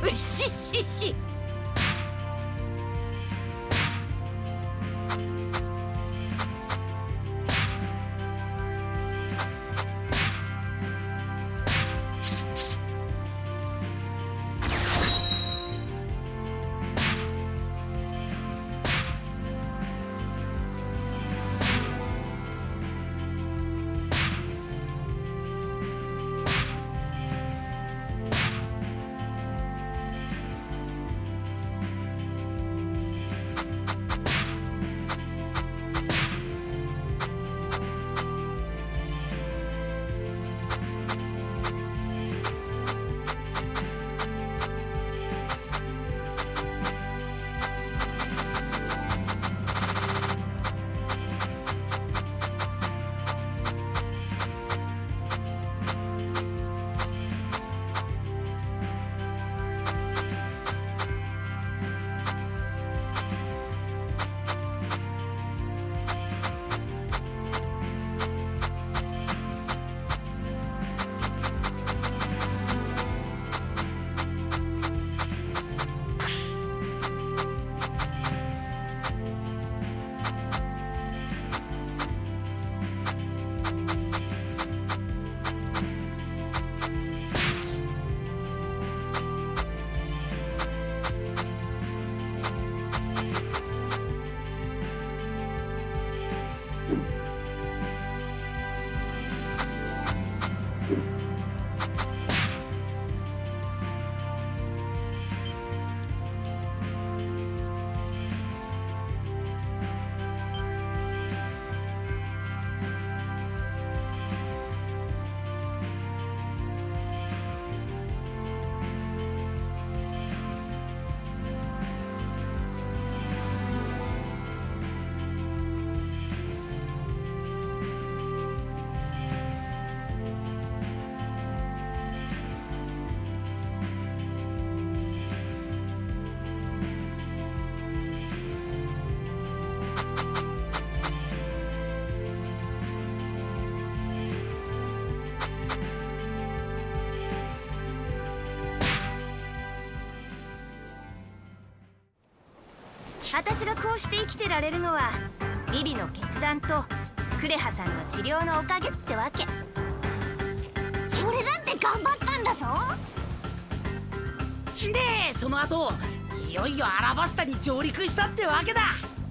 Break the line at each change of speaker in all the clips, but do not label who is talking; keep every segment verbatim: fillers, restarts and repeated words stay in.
うっしっしっし。私がこうして生きてられるのはリビの決断とクレハさんの治療のおかげってわけ。
俺だって頑張ったんだぞ。
でその後いよいよアラバスタに上陸したってわけだ。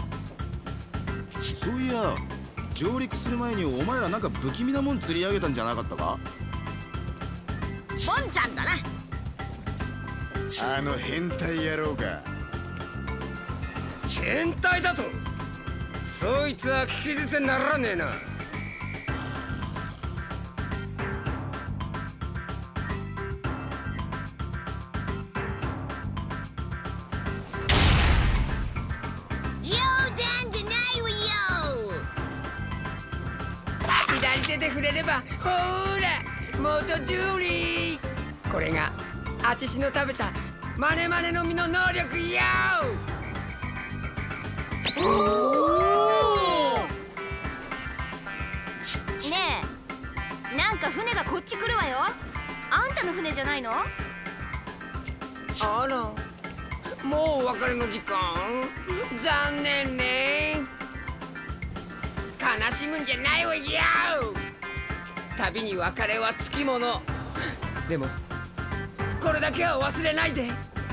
そういや上陸する前にお前らなんか不気味なもん釣り上げたんじゃなかったか？
ボンちゃんだな。
あの変態野郎が。
変態だと？そいつは聞き捨てならねえな。
冗談じゃないわよ。
左手で触れればほーら元通り。これがあちしの食べたマネマネの実の能力よ。
ねえ、なんか船がこっち来るわよ。あんたの船じゃないの？
あら、もうお別れの時間？残念ね。悲しむんじゃないわよ。旅に別れはつきもの。でもこれだけは忘れないで。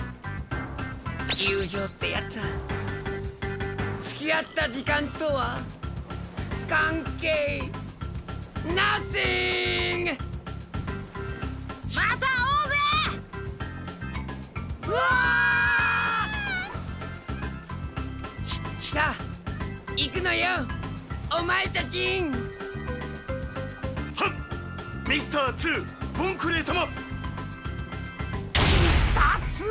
友情ってやつは付き合った時間とは関係ナッシング。
また会おうぜ。
うわー！さあ行くのよお前たち。
はっミスターツーボンクレー様。
ミスターツ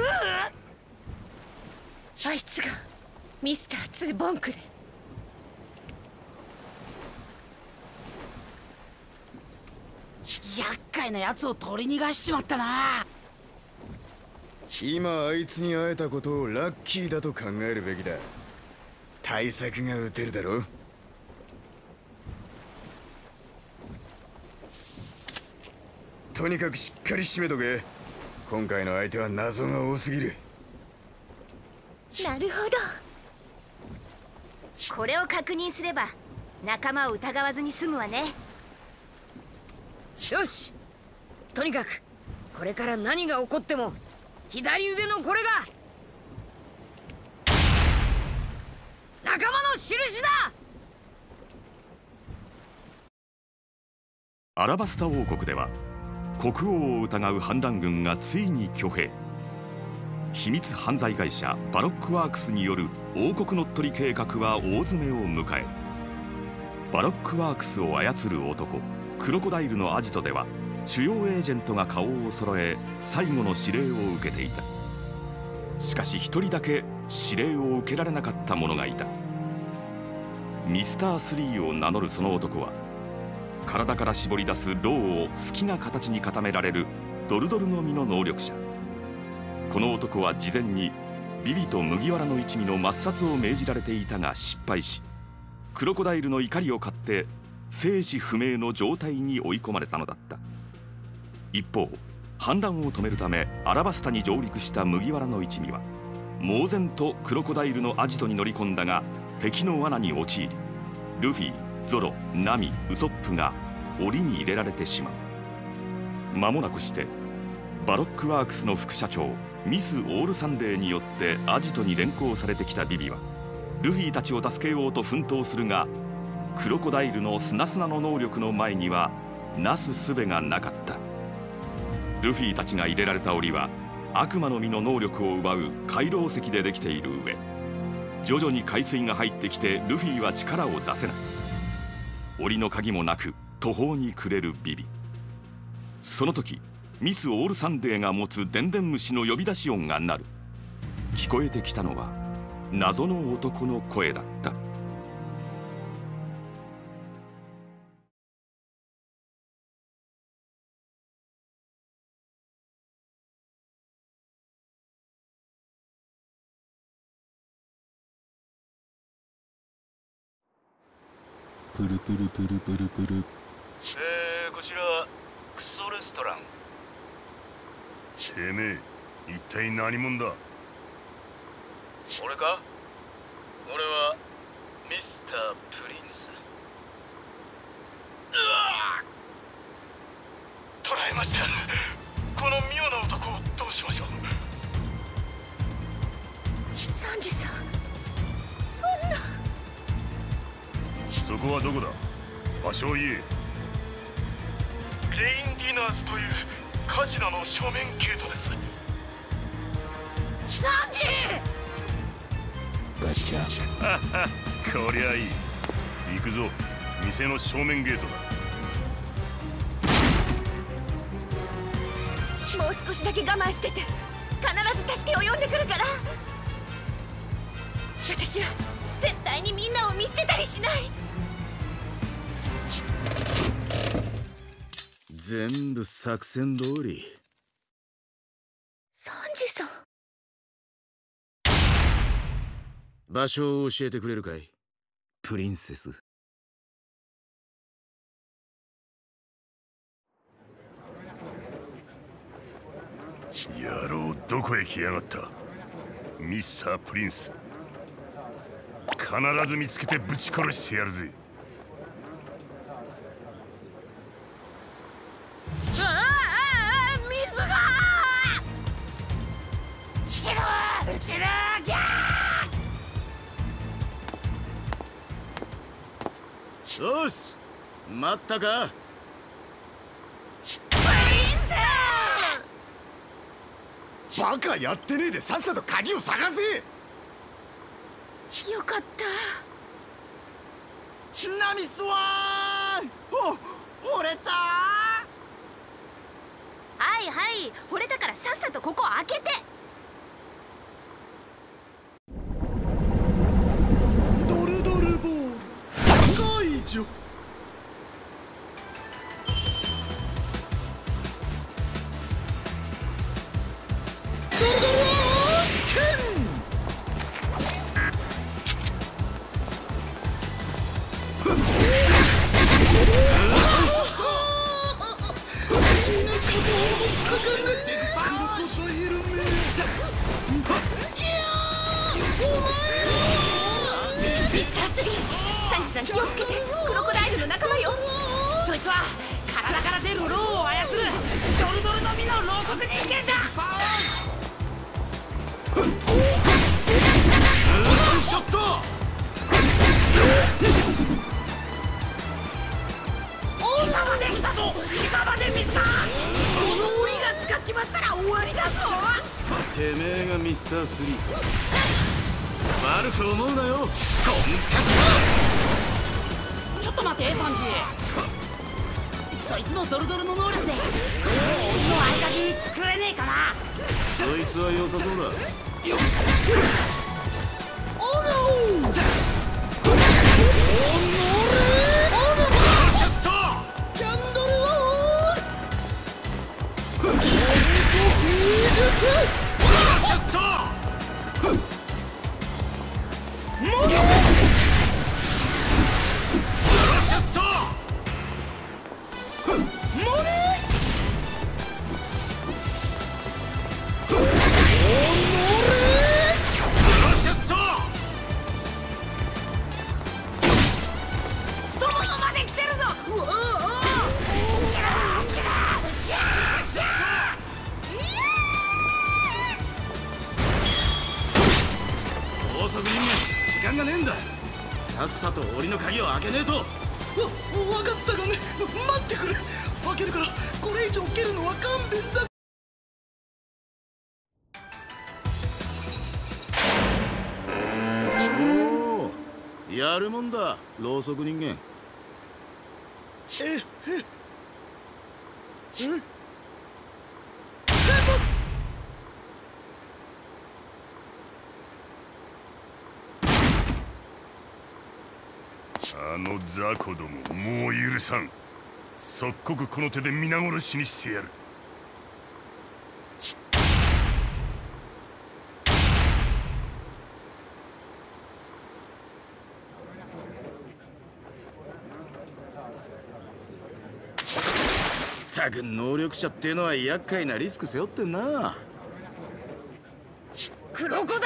ー？あいつがミスターツーボンクレ。厄介なやつを取り逃がしちまったな。
今あいつに会えたことをラッキーだと考えるべきだ。対策が打てるだろ。とにかくしっかり締めとけ。 今回の相手は謎が多すぎる。
なるほど。
これを確認すれば仲間を疑わずに済むわね。
よし、とにかくこれから何が起こっても左腕のこれが仲間の印だ。
アラバスタ王国では国王を疑う反乱軍がついに挙兵。秘密犯罪会社バロックワークスによる王国乗っ取り計画は大詰めを迎え、バロックワークスを操る男クロコダイルのアジトでは主要エージェントが顔を揃え最後の指令を受けていた。しかし一人だけ指令を受けられなかった者がいた。ミスタースリーを名乗るその男は体から絞り出すロウを好きな形に固められるドルドルの実の能力者。この男は事前にビビと麦わらの一味の抹殺を命じられていたが失敗し、クロコダイルの怒りを買って生死不明の状態に追い込まれたのだった。一方、反乱を止めるためアラバスタに上陸した麦わらの一味は猛然とクロコダイルのアジトに乗り込んだが敵の罠に陥り、ルフィ、ゾロ、ナミ、ウソップが檻に入れられてしまう。間もなくしてバロックワークスの副社長ミス・オールサンデーによってアジトに連行されてきたビビはルフィたちを助けようと奮闘するが、クロコダイルのスナスナの能力の前にはなすすべがなかった。ルフィたちが入れられた檻は悪魔の実の能力を奪う回廊石でできている上、徐々に海水が入ってきてルフィは力を出せない。檻の鍵もなく途方に暮れるビビ。その時ミス・オールサンデーが持つ電電虫の呼び出し音が鳴る。聞こえてきたのは謎の男の声だった。
プルプルプルプルプル。
えー、こちらクソレストラン。
てめえ一体何者だ。
俺か？俺はミスタープリンス。うわー！捕らえました。この妙な男をどうしましょう。
サンジさん、そんな。
そこはどこだ。場所を言え。
レインディナーズというカジノの正面ゲートです。
サンジ
ガチャ。
こりゃいい。行くぞ。店の正面ゲートだ。
もう少しだけ我慢してて、必ず助けを呼んでくるから。私は絶対にみんなを見捨てたりしない。
全部作戦通り。
サンジさん、
場所を教えてくれるかい、プリンセス。
野郎、どこへ来やがった。ミスタープリンス、必ず見つけてぶち殺してやるぜ。
ああ、水が死ぬ死ぬギャー。
よし、待ったか。
プリンス
バカやってねえでさっさと鍵を探せ。
よかった。
ナミスワーン。ほ、惚れた。
はいはい、惚れたからさっさとここ開けて。
ドルドルボール解除。ドルドル剣。
ミスタースリー、サンジさん気をつけて。クロコダイルの仲間よ。
そいつは体から出るローを操るドルドルの実のろうそく人間だ。
ショット。
王様できたぞ。貴様でミスター。
この檻が使っちまったら終わりだぞ。
てめえがミスタースリーか。悪く思うなよ、コンカ
ちょっと待てサンジ。そいつのドルドルの能力で俺の合鍵作れねえかな。
ス。そいつは良さそうだ。時間がねえんだ。さっさと檻の鍵を開けねえと。わ、分かったがね、待ってくれ。開けるからこれ以上蹴るのは勘弁だ。おお、やるもんだ、ろうそく人間。えええ
あの雑魚ども、もう許さん。即刻この手で皆殺しにしてやる。
たく能力者ってのは厄介なリスク背負ってんな。
クロコダ